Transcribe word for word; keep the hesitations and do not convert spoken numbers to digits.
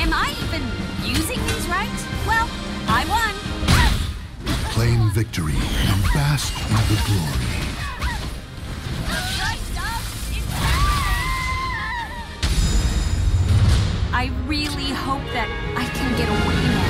Am I even using these right? Well, I won. Claim victory and bask in the glory. I really hope that I can get away now.